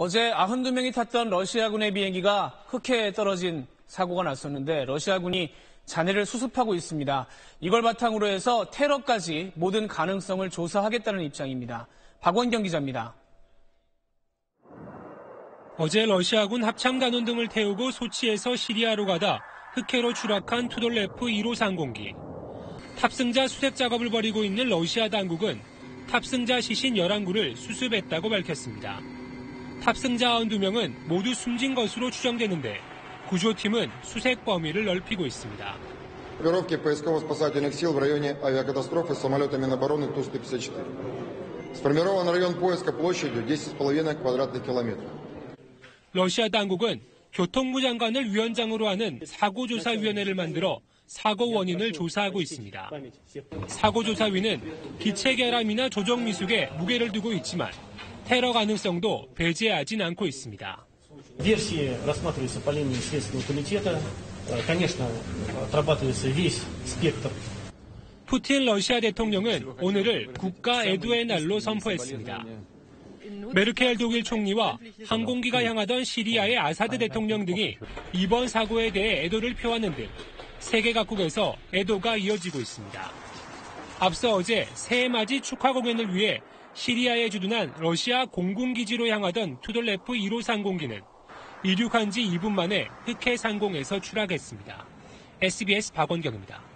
어제 92명이 탔던 러시아군의 비행기가 흑해에 떨어진 사고가 났었는데 러시아군이 잔해를 수습하고 있습니다. 이걸 바탕으로 해서 테러까지 모든 가능성을 조사하겠다는 입장입니다. 박원경 기자입니다. 어제 러시아군 합참단원 등을 태우고 소치에서 시리아로 가다 흑해로 추락한 투돌레프 1호사 항공기. 탑승자 수색 작업을 벌이고 있는 러시아 당국은 탑승자 시신 11구를 수습했다고 밝혔습니다. 탑승자 92명은 모두 숨진 것으로 추정되는데 구조팀은 수색 범위를 넓히고 있습니다. Группировки поисково-спасательных сил в районе авиакатастрофы с самолетами Минобороны Ту-154. Сформирован район поиска площадью 10,5 квадратных километров. 러시아 당국은 교통부 장관을 위원장으로 하는 사고조사위원회를 만들어 사고 원인을 조사하고 있습니다. 사고조사위는 기체 결함이나 조종 미숙에 무게를 두고 있지만 테러 가능성도 배제하진 않고 있습니다. Версии рассматриваются по линии Следственного комитета. Конечно, отрабатывается весь спектр. 푸틴 러시아 대통령은 오늘을 국가 애도의 날로 선포했습니다. 메르켈 독일 총리와 항공기가 향하던 시리아의 아사드 대통령 등이 이번 사고에 대해 애도를 표하는 등 세계 각국에서 애도가 이어지고 있습니다. 앞서 어제 새해맞이 축하 공연을 위해 시리아에 주둔한 러시아 공군기지로 향하던 투돌레프 1호사 항공기는 이륙한 지 2분 만에 흑해 상공에서 추락했습니다. SBS 박원경입니다.